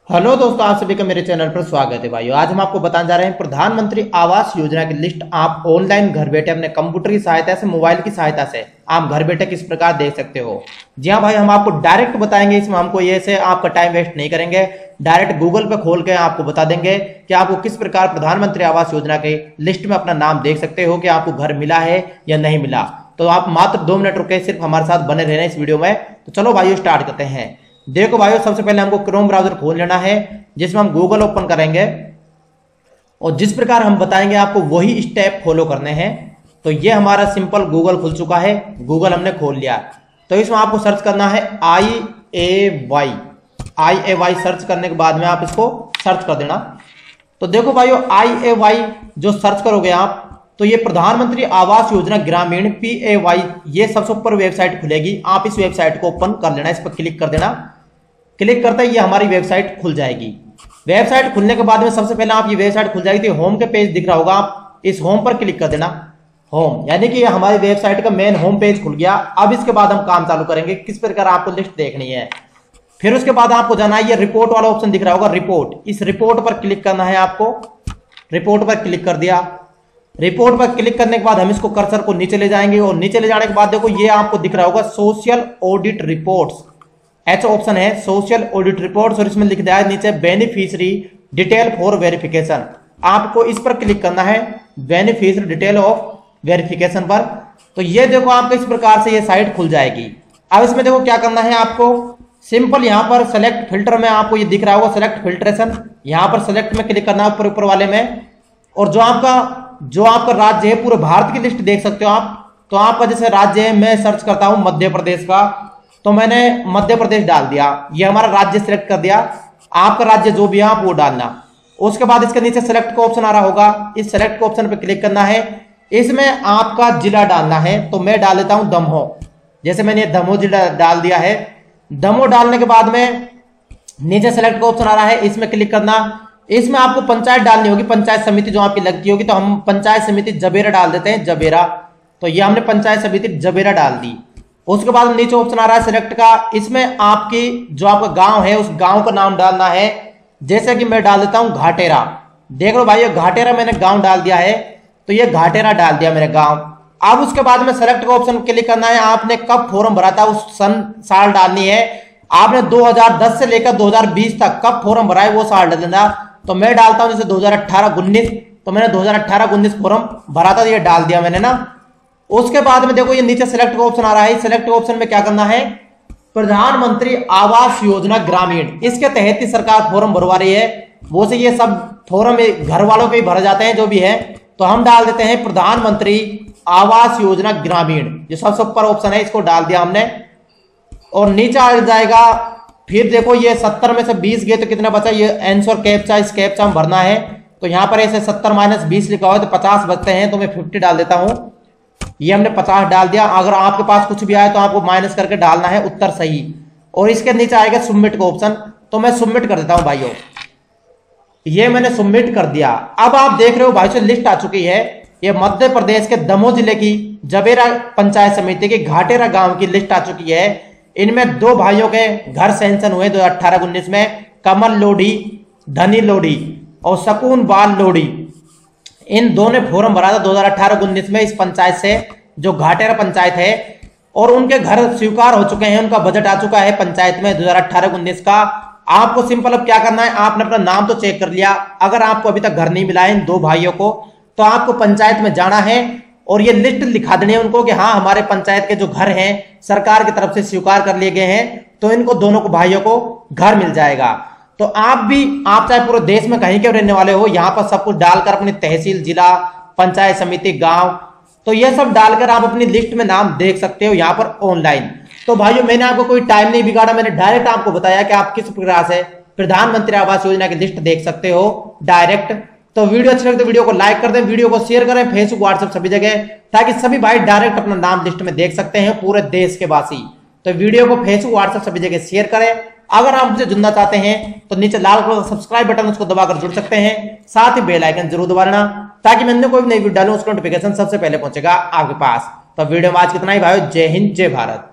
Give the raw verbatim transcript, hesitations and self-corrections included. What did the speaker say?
Hello दोस्तों, आप सभी का मेरे चैनल पर स्वागत है। भाइयों, आज हम आपको बताने जा रहे हैं प्रधानमंत्री आवास योजना की लिस्ट आप ऑनलाइन घर बैठे अपने कंप्यूटर की सहायता से, मोबाइल की सहायता से आप घर बैठे किस प्रकार देख सकते हो। जी हाँ भाई, हम आपको डायरेक्ट बताएंगे, इसमें हमको ये से आपका टाइम वेस्ट नहीं करेंगे। डायरेक्ट गूगल पे खोल के आपको बता देंगे कि आपको किस प्रकार प्रधानमंत्री आवास योजना के लिस्ट में अपना नाम देख सकते हो कि आपको घर मिला है या नहीं मिला। तो आप मात्र दो मिनट रुके, सिर्फ हमारे साथ बने रहना इस वीडियो में। तो चलो भाइयों स्टार्ट करते हैं। देखो भाइयों, सबसे पहले हमको क्रोम ब्राउजर खोल लेना है, जिसमें हम गूगल ओपन करेंगे और जिस प्रकार हम बताएंगे आपको वही स्टेप फॉलो करने हैं। तो ये हमारा सिंपल गूगल खुल चुका है, गूगल हमने खोल लिया। तो इसमें आपको सर्च करना है I A Y I A Y search करने के बाद में आप इसको सर्च कर देना। तो देखो भाइयों, आई ए वाई जो सर्च करोगे आप, तो ये प्रधानमंत्री आवास योजना ग्रामीण पी ए वाई, ये सबसे ऊपर वेबसाइट खुलेगी। आप इस वेबसाइट को ओपन कर लेना, इस पर क्लिक कर देना। क्लिक करते ही ये हमारी वेबसाइट खुल जाएगी। वेबसाइट खुलने के बाद में सबसे पहले आप ये वेबसाइट खुल जाएगी, तो होम के पेज दिख रहा होगा, आप इस होम पर क्लिक कर देना। होम यानी कि हमारी वेबसाइट का मेन होम पेज खुल गया। अब इसके बाद हम काम चालू करेंगे, किस प्रकार आपको लिस्ट देखनी है। फिर उसके बाद आपको जाना है, ये रिपोर्ट वाला ऑप्शन दिख रहा होगा, रिपोर्ट। इस रिपोर्ट पर क्लिक करना है आपको। रिपोर्ट पर क्लिक कर दिया। रिपोर्ट पर क्लिक करने के बाद हम इसको कर्सर को नीचे ले जाएंगे और नीचे ले जाने के बाद देखो ये आपको दिख रहा होगा सोशल ऑडिट रिपोर्ट्स, एच ऑप्शन है सोशल ऑडिट रिपोर्ट्स, और इसमें लिख दिया है नीचे बेनिफिशियरी डिटेल फॉर वेरिफिकेशन। आपको इस पर क्लिक करना है, बेनिफिशियरी डिटेल ऑफ वेरिफिकेशन पर। तो ये देखो आपको इस प्रकार से ये साइट खुल जाएगी। अब इसमें देखो क्या करना है आपको, सिंपल यहाँ पर सेलेक्ट फिल्टर में आपको ये दिख रहा होगा सेलेक्ट फिल्ट्रेशन, यहाँ पर सेलेक्ट में क्लिक करना है ऊपर ऊपर वाले में। और जो आपका जो आपका राज्य है, पूरे भारत की लिस्ट देख सकते हो आप। तो आपका जैसे राज्य है, मैं सर्च करता हूं मध्य प्रदेश का, तो मैंने मध्य प्रदेश डाल दिया। ये हमारा राज्य सिलेक्ट कर दिया। आपका राज्य जो भी है आप वो डालना। उसके बाद इसके नीचे सेलेक्ट का ऑप्शन आ रहा होगा, इस सेलेक्ट का ऑप्शन पे क्लिक करना है। इसमें आपका जिला डालना है, तो मैं डाल देता हूं दमोह। जैसे मैंने दमोह जिला डाल दिया है। दमोह डालने के बाद में नीचे सेलेक्ट का ऑप्शन आ रहा है, इसमें क्लिक करना। इसमें आपको पंचायत डालनी होगी, पंचायत समिति जो आपकी लगती होगी। तो हम पंचायत समिति जबेरा डाल देते हैं, जबेरा। तो ये हमने पंचायत समिति जबेरा डाल दी। उसके बाद नीचे ऑप्शन आ रहा है सिलेक्ट का, इसमें आपकी जो आपका गांव है उस गांव का नाम डालना है। जैसे कि मैं डाल देता हूं घाटेरा। देख लो भाई, घाटेरा मैंने गांव डाल दिया है, तो ये घाटेरा डाल दिया मेरे गांव। अब उसके बाद में सेलेक्ट का ऑप्शन क्लिक करना है। आपने कब फॉर्म भरा था उस सन साल डालनी है। आपने दो हजार दस से लेकर दो हजार बीस तक कब फॉर्म भरा है वो साल डाल देना। तो मैं डालता हूं जैसे दो हजार अठारह उन्नीस, तो मैंने दो हजार अठारह उन्नीस फॉर्म भरा था, ये डाल दिया मैंने ना। उसके बाद में देखो ये नीचे सेलेक्ट का ऑप्शन आ रहा है। सेलेक्ट ऑप्शन में क्या करना है, प्रधानमंत्री आवास योजना ग्रामीण, इसके तहत ही सरकार फॉर्म भरवा रही है। वो से ये सब फॉर्म घर वालों के ही भर जाते हैं जो भी है। तो हम डाल देते हैं प्रधानमंत्री आवास योजना ग्रामीण, जो सबसे ऊपर ऑप्शन है, इसको डाल दिया हमने। और नीचे आ जाएगा, फिर देखो ये सत्तर में से बीस गए तो कितना बचा, ये आंसर कैप्चा, इस कैप्चा में भरना है। तो यहाँ पर ऐसे सत्तर माइनस बीस लिखा हुआ है, तो पचास बचते हैं, तो मैं फिफ्टी डाल देता हूं। ये हमने पचास डाल दिया। अगर आपके पास कुछ भी आए तो आपको माइनस करके डालना है उत्तर सही। और इसके नीचे आएगा सबमिट का ऑप्शन, तो मैं सबमिट कर देता हूं भाइयों। ये मैंने सबमिट कर दिया। अब आप देख रहे हो भाई से लिस्ट आ चुकी है। ये मध्य प्रदेश के दमोह जिले की जबेरा पंचायत समिति के घाटेरा गांव की लिस्ट आ चुकी है। इनमें दो भाइयों के घर सेंशन हुए दो हजार अठारह उन्नीस में, कमल लोधी, धनी लोधी और सकून बाल लोधी। इन दोनों ने फॉर्म भरा था दो हजार अठारह उन्नीस में इस पंचायत से, जो घाटेरा पंचायत है। और उनके घर स्वीकार हो चुके हैं, उनका बजट आ चुका है पंचायत में दो हजार अठारह उन्नीस का। आपको सिंपल अब क्या करना है, आपने अपना नाम तो चेक कर लिया। अगर आपको अभी तक घर नहीं मिला है इन दो भाइयों को, तो आपको पंचायत में जाना है और ये लिस्ट लिखा देनी है उनको कि हाँ हमारे पंचायत के जो घर हैं सरकार की तरफ से स्वीकार कर लिए गए हैं, तो इनको दोनों को भाइयों को घर मिल जाएगा। तो आप भी, आप चाहे पूरे देश में कहीं के रहने वाले हो, यहाँ पर सब कुछ डालकर अपनी तहसील, जिला, पंचायत समिति, गांव, तो ये सब डालकर आप अपनी लिस्ट में नाम देख सकते हो यहाँ पर ऑनलाइन। तो भाइयों, मैंने आपको कोई टाइम नहीं बिगाड़ा, मैंने डायरेक्ट आपको बताया कि आप किस प्रकार से प्रधानमंत्री आवास योजना की लिस्ट देख सकते हो डायरेक्ट। तो वीडियो अच्छी लगे तो वीडियो को लाइक कर दें, वीडियो को शेयर करें फेसबुक, व्हाट्सएप सभी जगह, ताकि सभी भाई डायरेक्ट अपना नाम लिस्ट में देख सकते हैं पूरे देश के वासी। तो वीडियो को फेसबुक, व्हाट्सएप सभी जगह शेयर करें। अगर आप मुझे जुड़ना चाहते हैं तो नीचे लाल कलर का सब्सक्राइब बटन, उसको दबाकर जुड़ सकते हैं। साथ ही बेल आइकन जरूर दबाना, ताकि मैं कोई भी नई वीडियो डालूं उसका नोटिफिकेशन सबसे पहले पहुंचेगा आपके पास। तो वीडियो में आज कितना ही भाई, जय हिंद जय भारत।